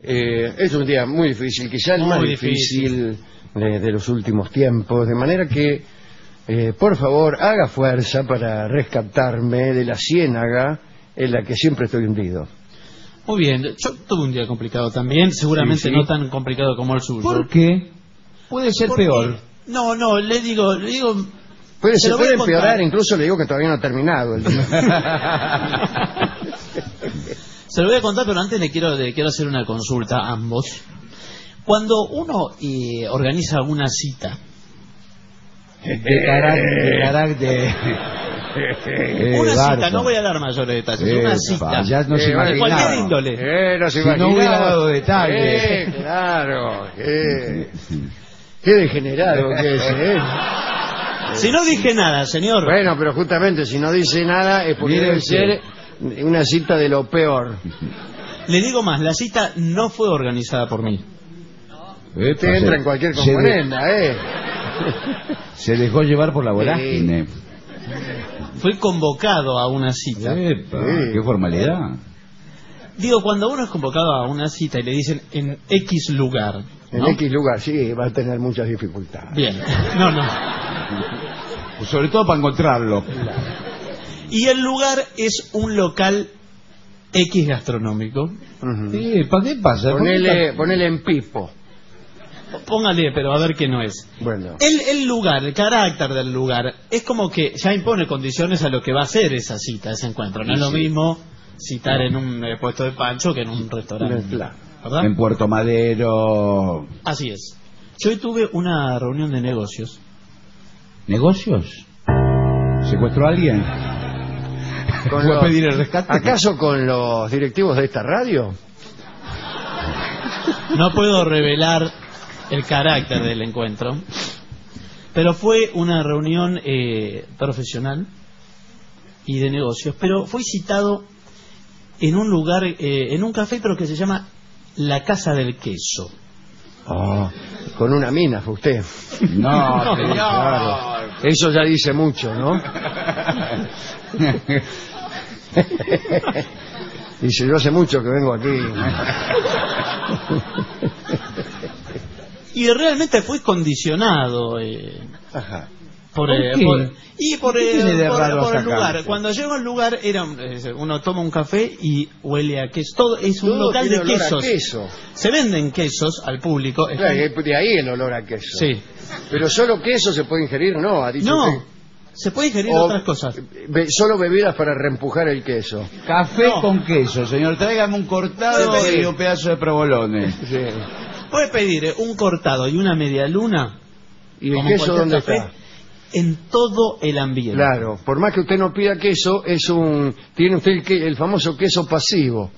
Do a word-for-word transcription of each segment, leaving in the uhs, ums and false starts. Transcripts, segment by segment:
Eh, es un día muy difícil, quizá el Muy más difícil. difícil de, de los últimos tiempos, de manera que, eh, por favor, haga fuerza para rescatarme de la ciénaga en la que siempre estoy hundido. Muy bien, yo tuve un día complicado también, seguramente Sí, sí. no tan complicado como el suyo. ¿Por qué? Puede ser Porque- peor. No, no, le digo, le digo... Puede, Se se lo voy puede a contar. empeorar, incluso le digo que todavía no ha terminado el día. Se lo voy a contar, pero antes le quiero, le quiero hacer una consulta a ambos. Cuando uno eh, organiza alguna cita, De carácter. De carácter. Eh, una cita, Barton. no voy a dar mayores detalles, Eh, una pa, cita, ya no se Eh, imaginaba. cualquier índole. Eh, no se Si no imaginaba. hubiera dado detalles. Eh, claro. eh. Qué degenerado que es, ¿eh? Si no dije nada, señor, Bueno, pero justamente si no dice nada es porque Mire debe usted. ser una cita de lo peor. le digo más, la cita no fue organizada por mí. Epa, Usted entra se- en cualquier se de- componenda, ¿eh? Se dejó llevar por la vorágine. Fui convocado a una cita. Epa, Sí. qué formalidad. Digo, cuando uno es convocado a una cita y le dicen en X lugar, En ¿no? X lugar, sí, va a tener muchas dificultades. Bien, no, no. Sobre todo para encontrarlo. Y el lugar es un local X gastronómico. Ujú. Sí, ¿para qué pasa? Ponele, ponele en pipo. Póngale, pero a ver qué no es. Bueno, El, el lugar, el carácter del lugar, es como que ya impone condiciones a lo que va a ser esa cita, ese encuentro. No es lo mismo citar en un eh, puesto de pancho que en un restaurante. claro. ¿Verdad? En Puerto Madero. Así es. Yo hoy tuve una reunión de negocios. ¿Negocios? ¿Secuestró a alguien? Con ¿Fue a los- pedir el rescate? ¿Acaso con los directivos de esta radio? No puedo revelar el carácter del encuentro, pero fue una reunión eh, profesional y de negocios, pero fui citado en un lugar, eh, en un café, pero que se llama La Casa del Queso. Oh, con una mina fue usted. No, No, sí, no. claro. Eso ya dice mucho, ¿no? Dice, yo hace mucho que vengo aquí. Y realmente fui condicionado eh, Ajá. por, ¿Por eh, qué? por- y por, ¿Qué eh, tiene de por- raro por el hasta acá? lugar. Cuando llego al lugar, era un- eh, uno toma un café y huele a queso. Todo es un Todo local tiene de olor a quesos. queso. Se venden quesos al público. Claro, están- y de ahí el olor a queso. Sí. Pero solo queso se puede ingerir, no, ha dicho No, usted. se puede ingerir O otras cosas. be- solo bebidas para reempujar el queso. Café No. con queso, señor. Tráigame un cortado Sí. y un pedazo de provolone. Sí. Puede pedir eh, un cortado y una media luna. ¿Y el como queso cualquier dónde café, está? En todo el ambiente. Claro, por más que usted no pida queso, es un tiene usted el, que- el famoso queso pasivo.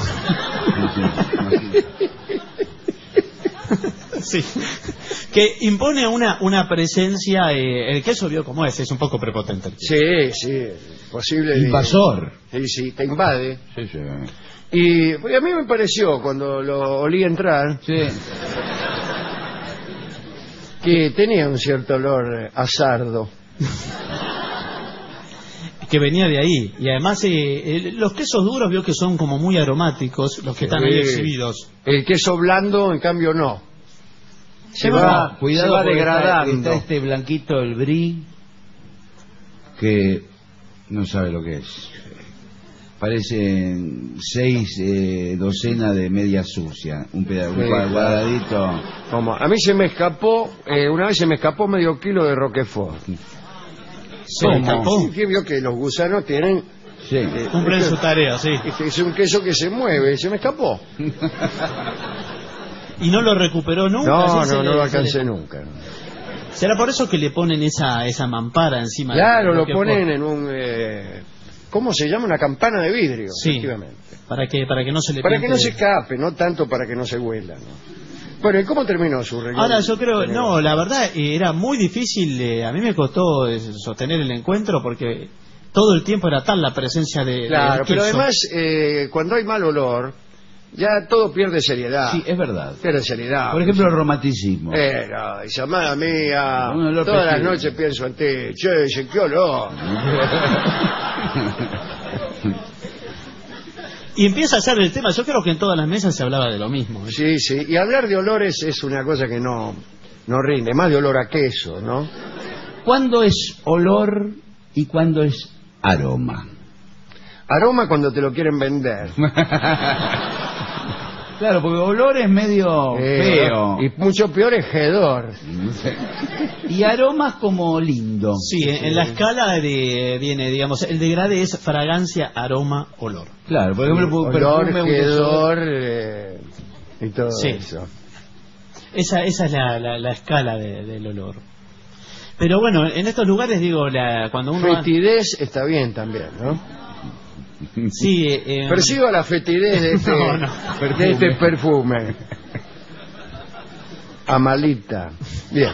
Sí. Que impone una, una presencia. Eh, el queso vio como es, es un poco prepotente. el queso. Sí, sí, posible. de- Invasor. Sí, sí, te invade. Sí, sí. Y pues, a mí me pareció, cuando lo olí entrar, Sí. que tenía un cierto olor eh, a sardo. Que venía de ahí. Y además, eh, el- los quesos duros vio que son como muy aromáticos, los que están ahí Sí. exhibidos. El queso blando, en cambio, no. Se No, va, cuidado se va porque está- degradando. Está, este blanquito, el brie, que no sabe lo que es. Parecen seis eh, docenas de media sucia. Un pedazo, Sí, un claro. cuadradito. Como, a mí se me escapó, eh, una vez se me escapó medio kilo de Roquefort. Se ¿Cómo? escapó. Sí, que vio que los gusanos tienen... Sí. eh, Cumplen esto- su tarea, sí. Es un queso que se mueve, se me escapó. Y no lo recuperó nunca. No, así se no, le- no lo se le- alcancé nunca. ¿Será por eso que le ponen esa, esa mampara encima? Claro, de- lo que ponen por- en un... eh, ¿cómo se llama? Una campana de vidrio, Sí. efectivamente. Para que, para que no se le Para que pinte- no se escape, no tanto para que no se huela, ¿no? Bueno, ¿y cómo terminó su reunión? Ahora yo creo, no, la verdad eh, era muy difícil, eh, a mí me costó eh, sostener el encuentro porque todo el tiempo era tal la presencia de... Claro, del pero queso. además, eh, cuando hay mal olor, ya todo pierde seriedad. Sí, es verdad. Pierde seriedad. Por ejemplo, el romanticismo. Eh, no, dice, amada mía, Un olor todas las pesado. noches pienso en ti. Che, dice, qué olor. Y empieza a hacer el tema. Yo creo que en todas las mesas se hablaba de lo mismo. ¿eh? Sí, sí. Y hablar de olores es una cosa que no, no rinde. Más de olor a queso, ¿no? ¿Cuándo es olor y cuándo es aroma? Aroma cuando te lo quieren vender. Claro, porque olor es medio Eh, feo. Y mucho peor es hedor. Y aromas como lindo. Sí, en, en la escala de, viene, digamos, el degrade es fragancia, aroma, olor. Claro, por ejemplo, un Olor, perfume, un hedor eh, y todo Sí. eso. Esa, esa es la, la, la escala de- del olor. Pero bueno, en estos lugares, digo, la, cuando uno... va- Fetidez está bien también, ¿no? Sí, eh, Percibo la fetidez de este, No, no. de este perfume. Amalita. Bien.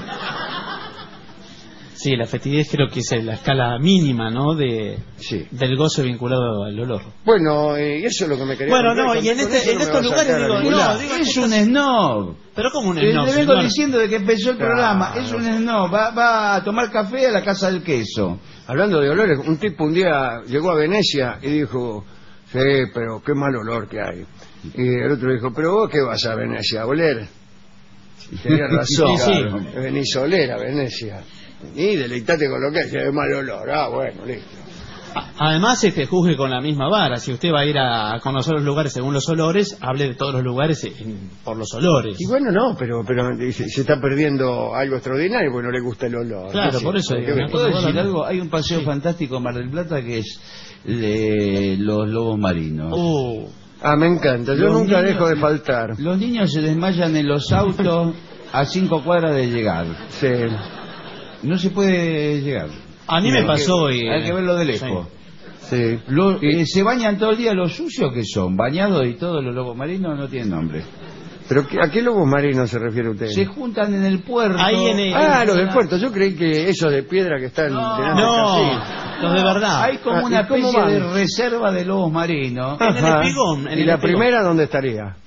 sí, la fetidez creo que es la escala mínima, ¿no? De, Sí. del gozo vinculado al olor. Bueno, eh, y eso es lo que me quería Bueno, contar. no, Con- y en con este- eso en no me estos va a lugares sacar a digo, ningún no, lado. digo, Es un snob. Pero como un Te, snob, te vengo señor? diciendo de que empezó el Claro. programa. Es un snob. Va, va a tomar café a la casa del queso. Hablando de olores, un tipo un día llegó a Venecia y dijo, sí, pero qué mal olor que hay. Y el otro dijo, pero vos qué vas a Venecia, a oler. Y tenía razón, Sí, sí. claro, venís a oler a Venecia. Y deleitate con lo que hay, que hay mal olor. Ah, bueno, listo. A- Además, este, juzgue con la misma vara. Si usted va a ir a conocer los lugares según los olores, hable de todos los lugares en- por los olores. Y bueno, no, pero, pero se, se está perdiendo algo extraordinario porque no le gusta el olor. Claro, ¿no? Sí, por eso hay digo, que ¿no? ver. ¿Puedo decir Bueno, algo? Hay un paseo sí. fantástico en Mar del Plata que es eh, los lobos marinos. Uh, Ah, me encanta, yo Los nunca niños- dejo de faltar. Los niños se desmayan en los autos a cinco cuadras de llegar. Sí. No se puede llegar. a mí Hay me que- pasó y... Hay que verlo de lejos. Sí. Lo- Y- eh, ¿Se bañan todo el día los sucios que son? ¿Bañados y todos los lobos marinos? No tienen nombre. ¿Pero qué- a qué lobos marinos se refiere usted? Se juntan en el puerto. Ahí en el- Ah, los del puerto. Yo creí que esos de piedra que están No. delante del No, casino. los de verdad. Hay como Ah, ¿y una cómo especie van? de reserva de lobos marinos. En el Ajá. espigón, en ¿Y el la espigón. primera dónde estaría?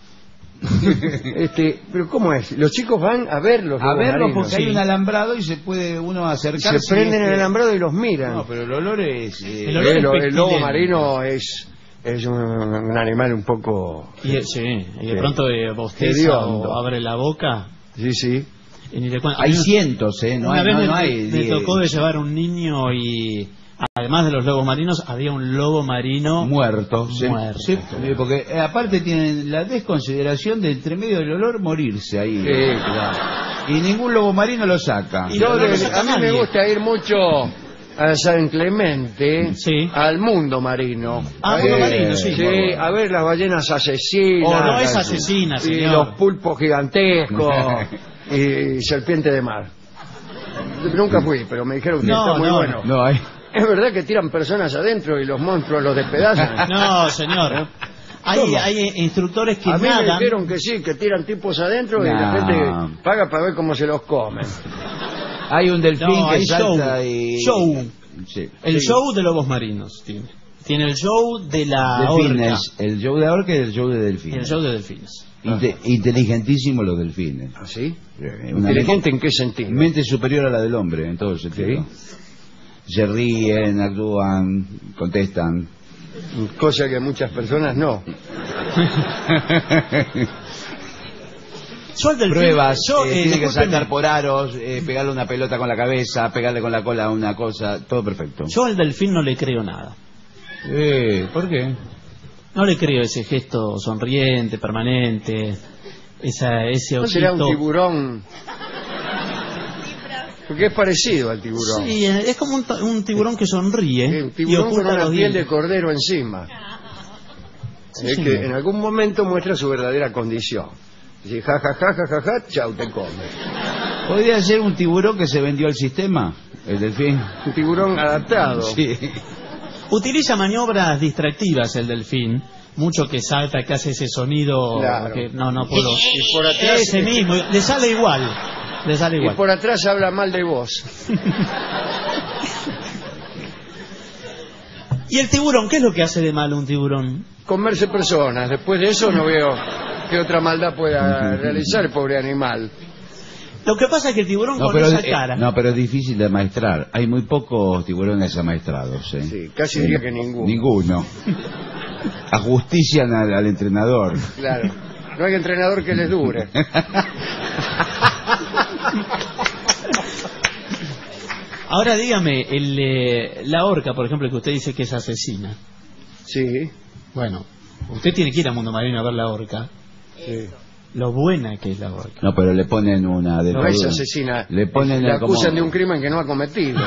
este, pero ¿cómo es? Los chicos van a ver los A lobos verlo marinos. porque hay sí. un alambrado y se puede uno acercar. Se prenden en el alambrado y los miran. No, pero el olor es... eh, El olor el, es el lobo pestilente. marino es, es un, un animal un poco... Y, eh, sí, y de Sí. pronto eh, bosteza Hediondo. o abre la boca Sí, sí. y ni le cuento. Hay A mí cientos, ¿eh? No una hay, vez no, me, no hay me diez. tocó de llevar un niño y además de los lobos marinos había un lobo marino Muerto, se- Muerto. se- eh, porque eh, aparte tienen la desconsideración de entre medio del olor morirse ahí. Sí, claro. Y ningún lobo marino lo saca. Y Yo no lo de- saca a mí nadie. me gusta ir mucho a San Clemente, Sí. al mundo marino. Ah, A mundo ver- marino, sí. Sí, a ver las ballenas asesinas. Oh, no es las- asesina, Y señor. los pulpos gigantescos y serpiente de mar. Yo nunca fui, pero me dijeron que No, está muy no, bueno. No, hay. ¿Es verdad que tiran personas adentro y los monstruos los despedazan? No, señor. Hay, ¿Cómo? hay instructores que A mí me nadan. dijeron que sí, que tiran tipos adentro y No. la gente paga para ver cómo se los comen. Hay un delfín No, que hay salta show. y... Show. Sí. El Sí. show de lobos marinos tiene. Tiene el show de la Delfines. orca. El show de orca y el show de Y el delfines. show de delfines. Inte- inteligentísimos los delfines. ¿Ah, sí? Eh, Una ¿Inteligente en qué sentido? mente superior a la del hombre, en todo sentido. Se ríen, actúan, contestan. Cosa que muchas personas no. Yo al delfín- Pruebas, yo, eh, eh, tiene que discúlpeme, saltar por aros, eh, pegarle una pelota con la cabeza, pegarle con la cola a una cosa, todo perfecto. Yo al delfín no le creo nada. Eh, ¿Por qué? No le creo ese gesto sonriente, permanente, esa, ese ¿No será un ojito. tiburón? Porque es parecido al tiburón. Sí, es como un, ta- un tiburón que sonríe Eh, un y tiburón con oculta una los piel de dientes. cordero encima. Sí, es señor. que en algún momento muestra su verdadera condición. Dice, ja, ja, ja, ja, ja, ja, chau, te come. ¿Podría ser un tiburón que se vendió al sistema? ¿El delfín? Un tiburón adaptado. Sí. Utiliza maniobras distractivas el delfín, mucho que salta, que hace ese sonido Claro. que no no puedo. Y por atrás, Ese mismo, le sale igual, le sale y igual. por atrás habla mal de vos. ¿Y el tiburón? ¿Qué es lo que hace de malo un tiburón? Comerse personas. Después de eso no veo qué otra maldad pueda realizar el pobre animal. Lo que pasa es que el tiburón No, con pero, esa eh, cara... no, pero es difícil de amaestrar. Hay muy pocos tiburones amaestrados. ¿eh? Sí, casi diría que ninguno. Ninguno. Ajustician al, al entrenador. Claro. No hay entrenador que les dure. Ahora dígame, el, eh, la orca, por ejemplo, que usted dice que es asesina. Sí. Bueno, usted tiene que ir a Mundo Marino a ver la orca. Sí. Lo buena que es la orca. No, pero le ponen una... No es asesina. Le ponen Le como- acusan de un crimen que no ha cometido.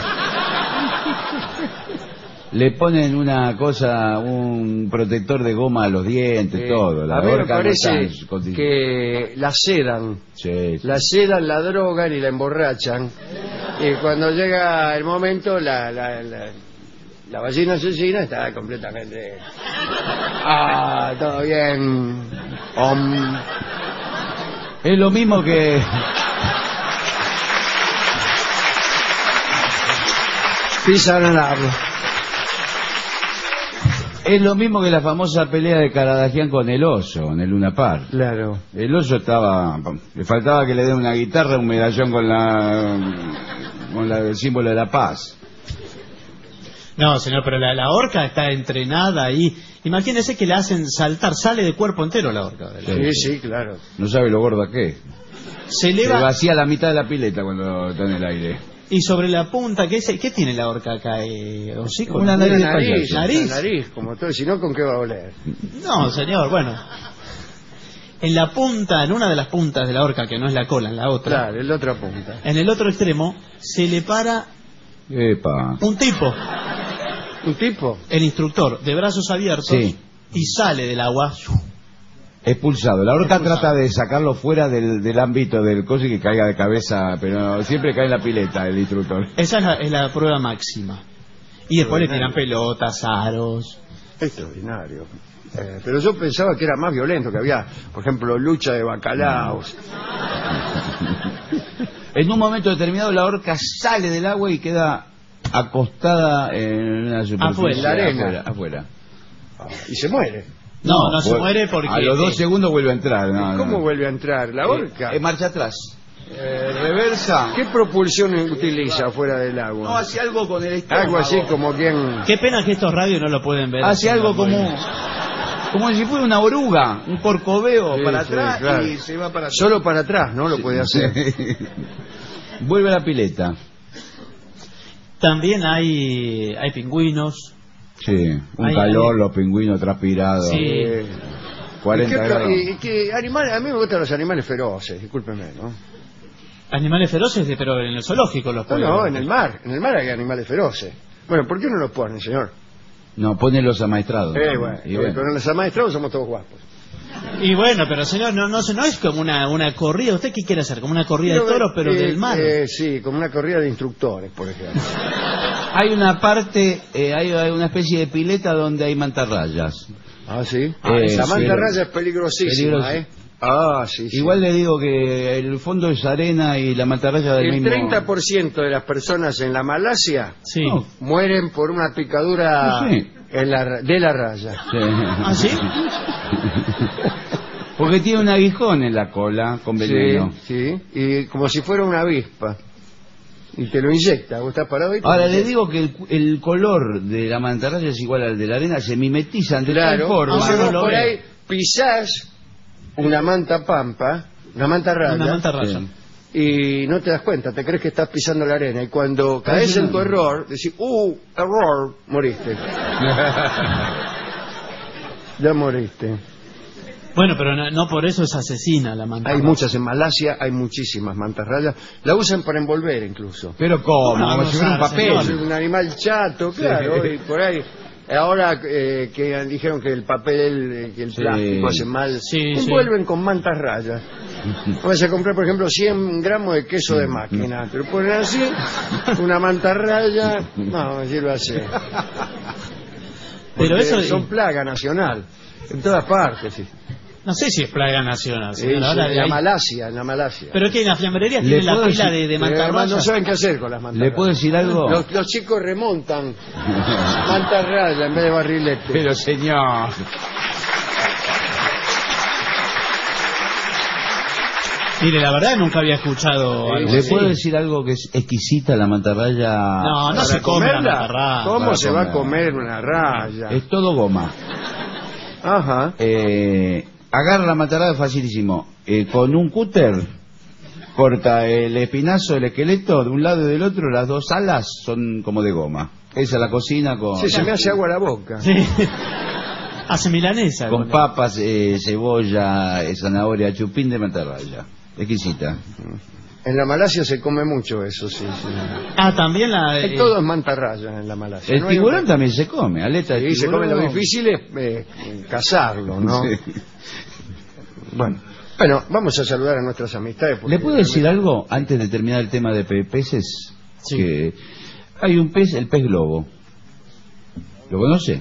Le ponen una cosa, un protector de goma a los dientes, Eh, todo. La a mí me orca no parece está en condi- que la sedan. Sí, sí. La sedan, la drogan y la emborrachan. Y cuando llega el momento, la, la, la, la ballena asesina está completamente... Ah, todo bien. Om. Es lo mismo que... Pisan al agua. Es lo mismo que la famosa pelea de Caradagian con el oso, en el Luna Park. Claro. El oso estaba... Le faltaba que le den una guitarra, un medallón con la... con la, el símbolo de la paz. No, señor, pero la, la orca está entrenada ahí. Imagínese que la hacen saltar, sale de cuerpo entero la orca. ¿verdad? Sí, sí, claro. No sabe lo gorda que es. Se Se eleva vacía la mitad de la pileta cuando está en el aire. y sobre la punta, ¿qué, es, ¿qué tiene la orca acá? Eh, ¿hocico? Una Una nariz de nariz, payaso. una ¿Nariz? nariz, como todo. Si no, ¿con qué va a oler? No, señor, bueno. En la punta, en una de las puntas de la orca, que no es la cola, en la otra, Claro, el otro punta. en el otro extremo, se le para Epa. un tipo, ¿Un tipo? el instructor, de brazos abiertos, Sí. y sale del agua. Expulsado. La orca Expulsado. trata de sacarlo fuera del, del ámbito del coso y que caiga de cabeza, pero siempre cae en la pileta el instructor. Esa es la, es la prueba máxima. Y después le tiran Extraordinario. pelotas, aros. Extraordinario. Eh, pero yo pensaba que era más violento, que había, por ejemplo, lucha de bacalaos. En un momento determinado la orca sale del agua y queda acostada en una superficie. Afuera, en la arena. Afuera, afuera. Ah, y se muere. No, no, se vuel- muere porque... A los dos segundos vuelve a entrar. No, ¿Cómo no. vuelve a entrar? ¿La orca? Eh, eh, marcha atrás. Eh, reversa. ¿Qué propulsión utiliza fuera del No, agua? hace algo con el estómago. Algo así como quien... Qué pena que estos radios no lo pueden ver. Hace haciendo algo muy como... bien. Como si fuera una oruga, un corcoveo Sí, para sí, atrás claro. y se va para atrás. Solo para atrás, ¿no? Lo puede hacer. Vuelve a la pileta. También hay, hay pingüinos. Sí, un Ahí, calor, ahí. los pingüinos transpirados. Sí. Eh, ¿y cuarenta qué, grados. y- y qué animales? A mí me gustan los animales feroces, discúlpeme, ¿no? Animales feroces, de- pero en el zoológico los No, pueden no, ver. en el mar. En el mar hay animales feroces. Bueno, ¿por qué no los ponen, señor? No, pone los amaestrados. Eh, bueno, Y eh, bueno. pero los amaestrados somos todos guapos. Y bueno, pero señor, no, no, no es como una, una corrida. ¿Usted qué quiere hacer? Como una corrida de toros, pero eh, del mar. eh, sí, como una corrida de instructores, por ejemplo. Hay una parte, eh, hay, hay una especie de pileta donde hay mantarrayas. Ah, sí. Ah, la sí, mantarraya pero- es peligrosísima, peligroso. ¿eh? Ah, sí, sí. Igual le digo que el fondo es arena y la mantarraya del El mismo... treinta por ciento de las personas en la Malasia Sí. No. mueren por una picadura Sí. en la ra- de la raya. Sí. ¿Ah, sí? Porque tiene un aguijón en la cola con veneno. Sí, sí, y como si fuera una avispa. Y te lo inyecta, vos estás parado y te Ahora lo le inyecta. digo que el, el color de la mantarraya es igual al de la arena, se mimetizan de Claro, tal forma. entonces Ah, vos lo por veo. ahí pisás una manta pampa, una manta raya, Una manta raya. Sí. y no te das cuenta, te crees que estás pisando la arena, y cuando caes en tu error, decís, ¡uh, error! Moriste. Ya moriste. Bueno, pero no, no por eso es asesina la manta. Hay muchas en Malasia, hay muchísimas mantas rayas, la usan para envolver incluso. Pero ¿cómo? No, Como no si fuera un sabe, papel. señor. Es un animal chato, claro, y por ahí. Ahora eh, que dijeron que el papel, eh, que el Sí. plástico hace mal, Sí, sí. envuelven con mantas rayas. Vas a comprar, por ejemplo, cien gramos de queso de máquina, te lo ponen así, una manta raya, no, sirve así. Pero Porque eso... son plaga nacional, en todas partes, sí. No sé si es plaga nacional, Sí, señor. sí, Ahora en la hay- Malasia, en la Malasia. Pero es que en las fiambrerías ¿Le tienen la puedo pila decir- de, de Pero además no mantarrayas. saben qué hacer con las mantas ¿Le puedo rayas. decir algo? Los, los chicos remontan mantas rayas en vez de barrilete. Pero señor... Mire, la verdad nunca había escuchado Sí, algo ¿Le así. puedo decir algo que es exquisita la mantarraya? No, no ¿Para se come la comerla? mantarraya. ¿Cómo Para se va a comer. comer una raya? Es todo goma. Ajá. Eh, agarra la mantarraya facilísimo. Eh, con un cúter corta el espinazo, el esqueleto de un lado y del otro, las dos alas son como de goma. Esa la cocina con, Sí, se me hace agua la boca. Sí. Hace milanesa. con con- papas, eh, cebolla, eh, zanahoria, chupín de mantarraya. Exquisita. En la Malasia se come mucho eso, sí. sí. Ah, también la... eh, Todo es mantarraya en la Malasia. El No hay tiburón otra- también se come, aleta de Sí, se come. tiburón. Lo difícil es eh, cazarlo, ¿no? Sí. Bueno, bueno, vamos a saludar a nuestras amistades. porque- ¿Le puedo decir algo antes de terminar el tema de pe- peces? Sí. Que hay un pez, el pez globo. ¿Lo conoce?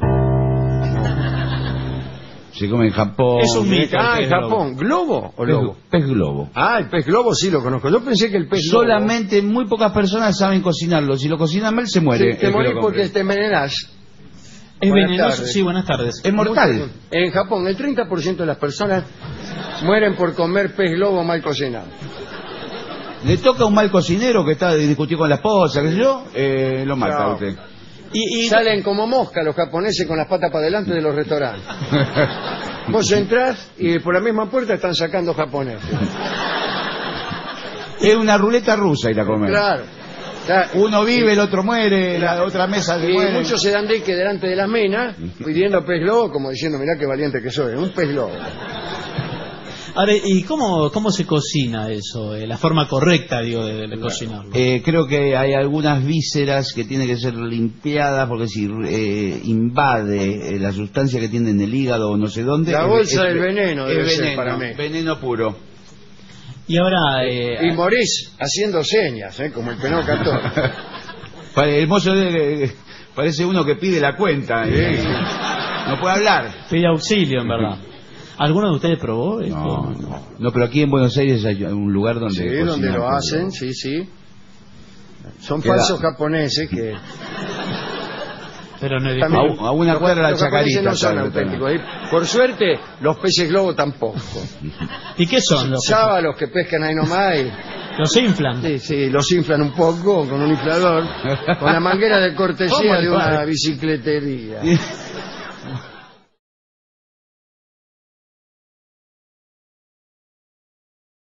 Se come en Japón. Es un mito. Ah, el en pez Japón. ¿Globo o Pez, lobo? pez globo. Ah, el pez globo sí lo conozco. Yo pensé que el pez globo... Solamente muy pocas personas saben cocinarlo. Si lo cocinan mal, se muere. Sí, te el que morís lo porque compre. te envenenás. Es Buenas venenoso. tardes. Sí, buenas tardes. Es mortal. En Japón, el treinta por ciento de las personas mueren por comer pez globo mal cocinado. Le toca a un mal cocinero que está discutiendo con la esposa, qué sé yo, eh, lo mata Chao. a usted. Y, y- Salen como mosca los japoneses con las patas para adelante de los restaurantes. Vos entrás y por la misma puerta están sacando japoneses. Es una ruleta rusa ir a comer. Claro. Ya, Uno vive, el otro muere, la otra mesa se y muere. muchos se dan de que delante de las menas pidiendo pez globo, como diciendo, mirá qué valiente que soy, un pez globo. Ahora, ¿y cómo, cómo se cocina eso? Eh, la forma correcta, digo, de, de cocinarlo. Eh, creo que hay algunas vísceras que tienen que ser limpiadas porque si eh, invade eh, la sustancia que tiene en el hígado o no sé dónde. La es- bolsa es- del veneno es debe ser veneno, para mí. veneno puro. Y ahora... eh, Y morís haciendo señas, ¿eh? Como el penal católico. Pare- El mozo de- eh, parece uno que pide la cuenta. eh. Sí. No puede hablar. pide auxilio, en verdad. ¿Alguno de ustedes probó esto? No, no. No, pero aquí en Buenos Aires hay un lugar donde. Sí, cocinan donde lo con- hacen, sí, sí. Son Queda- falsos japoneses que... Pero no es También- A- a una los- cuadra la los japoneses Chacarita, no son sabe, auténticos. Y, por suerte, los peces globo tampoco. ¿Y qué son los que Sábalos que pescan ahí nomás y... los inflan? Sí, sí, los inflan un poco con un inflador, con la manguera de cortesía ¿Cómo de le una va? bicicletería.